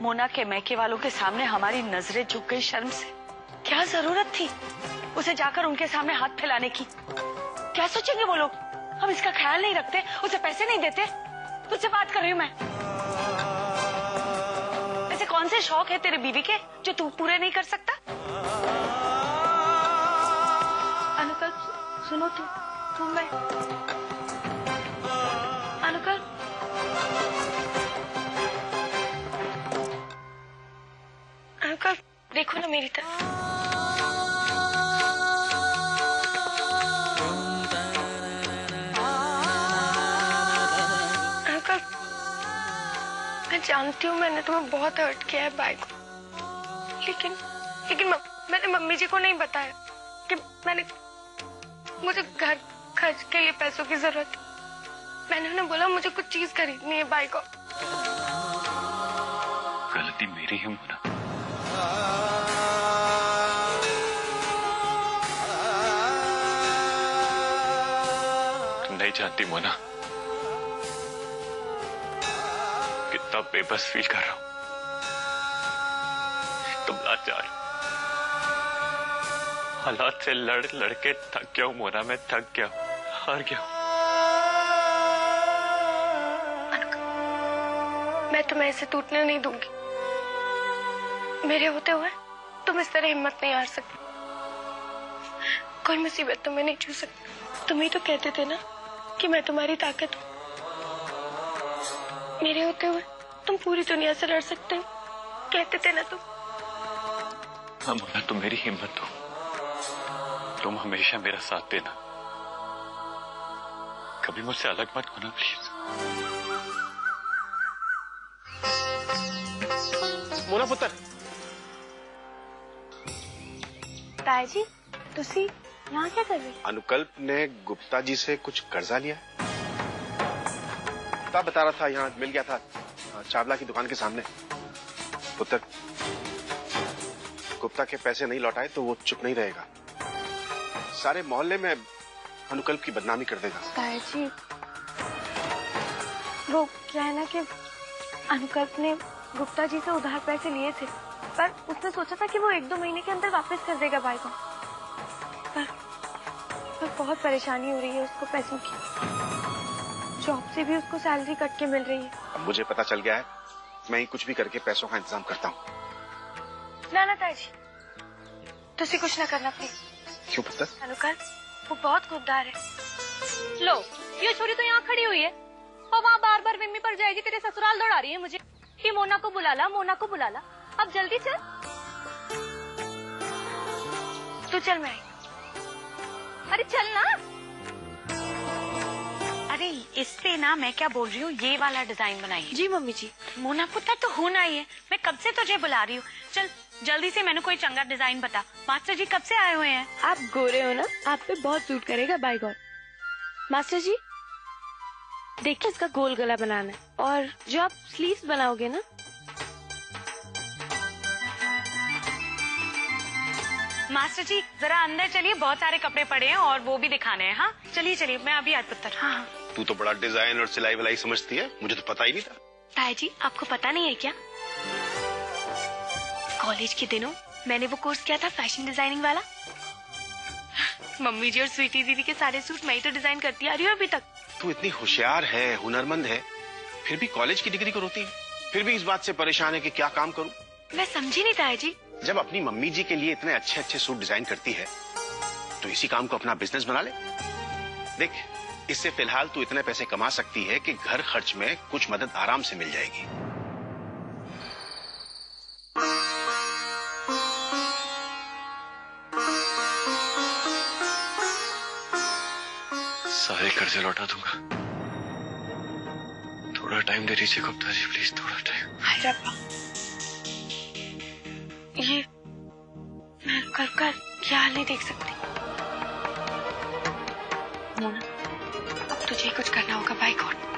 मोना के मैके वालों के सामने हमारी नजरें झुक गई शर्म से। क्या जरूरत थी उसे जाकर उनके सामने हाथ फैलाने की? क्या सोचेंगे वो लोग? हम इसका ख्याल नहीं रखते, उसे पैसे नहीं देते। तुझसे बात कर रही हूँ मैं। ऐसे कौन से शौक है तेरे बीवी के जो तू पूरे नहीं कर सकता? अनुकल सुनो, तुम मैं अनुकल अंकल देखो ना मेरी तरफ। अंकल मैं जानती हूँ मैंने तुम्हें बहुत हर्ट किया है भाई को, लेकिन मैंने मम्मी जी को नहीं बताया कि मुझे घर खर्च के लिए पैसों की जरूरत है। मैंने उन्हें बोला मुझे कुछ चीज खरीदनी है भाई को। गलती मेरी है मोना। तुम नहीं जानती मोना कितना बेबस फील कर रहा हूं। तुम लाचार, हालात से लड़ लड़के थक गया हूं मोना। मैं थक गया, हार गया हूं। मैं तुम्हें ऐसे टूटने नहीं दूंगी। मेरे होते हुए तुम इस तरह हिम्मत नहीं हार सकती। कोई मुसीबत तुम्हें नहीं छू सकती। तुम ही तो कहते थे ना कि मैं तुम्हारी ताकत हूँ। मेरे होते हुए तुम पूरी दुनिया से लड़ सकते हो, कहते थे ना तुम। हाँ मोना, तुम मेरी हिम्मत हो। तुम हमेशा मेरा साथ देना, कभी मुझसे अलग मत होना प्लीज। मोना पुत्र। ताई जी तुसी यहाँ क्या कर रहे? अनुकल्प ने गुप्ता जी से कुछ कर्जा लिया। तब बता रहा था, यहाँ मिल गया था चावला की दुकान के सामने। पुत्र, गुप्ता के पैसे नहीं लौटाए तो वो चुप नहीं रहेगा। सारे मोहल्ले में अनुकल्प की बदनामी कर देगा। ताई जी वो क्या है ना कि अनुकल्प ने गुप्ता जी से उधार पैसे लिए थे, पर उसने सोचा था कि वो 1-2 महीने के अंदर वापस कर देगा भाई को। पर बहुत परेशानी हो रही है उसको पैसों की। जॉब से भी उसको सैलरी कट के मिल रही है। अब मुझे पता चल गया है, मैं ही कुछ भी करके पैसों का इंतजाम करता हूँ। ना ताई जी तुसी कुछ ना करना प्लीज। क्यों पुत्र? अनुकल्प वो बहुत खुददार है। लो ये छोरी तो यहाँ खड़ी हुई है और वहाँ बार बार विम्मी पर जाएगी, तेरे ससुराल दौड़ा रही है मुझे कि मोना को बुला ला, मोना को बुला ला। अब जल्दी चल। तू चल मैं। अरे चल ना। अरे इस पे ना मैं क्या बोल रही हूँ, ये वाला डिजाइन बनाइए। जी मम्मी जी। मोना पुत्र तो होना ही है, मैं कब से तुझे बुला रही हूँ। चल जल्दी से मैंने कोई चंगा डिजाइन बता। मास्टर जी कब से आए हुए हैं? आप गोरे हो ना, आप पे बहुत सूट करेगा बाय गॉड। मास्टर जी देखिए इसका गोल गला बनाना है, और जो आप स्लीव्स बनाओगे ना मास्टर जी जरा अंदर चलिए, बहुत सारे कपड़े पड़े हैं और वो भी दिखाने हैं। हाँ चलिए चलिए, मैं अभी आज पुत्र। हाँ तू तो बड़ा डिजाइन और सिलाई विलाई समझती है, मुझे तो पता ही नहीं था। ताई जी आपको पता नहीं है क्या, कॉलेज के दिनों मैंने वो कोर्स किया था फैशन डिजाइनिंग वाला। मम्मी जी और स्वीटी दीदी के सारे सूट मैं ही तो डिजाइन करती आ रही हूँ अभी तक। तू इतनी होशियार है, हुनरमंद है, फिर भी कॉलेज की डिग्री को रोती है। फिर भी इस बात से परेशान है कि क्या काम करूं। मैं समझी नहीं ताई जी। जब अपनी मम्मी जी के लिए इतने अच्छे अच्छे सूट डिजाइन करती है तो इसी काम को अपना बिजनेस बना ले। देख, इससे फिलहाल तू इतने पैसे कमा सकती है कि घर खर्च में कुछ मदद आराम से मिल जाएगी। सारे कर्जे लौटा दूंगा। थोड़ा टाइम दे दीजिए गुप्ता जी प्लीज, थोड़ा टाइम। हाय रब्बा, ये मैं कर क्या हाल नहीं देख सकती। मोना अब तुझे कुछ करना होगा बाय गॉड।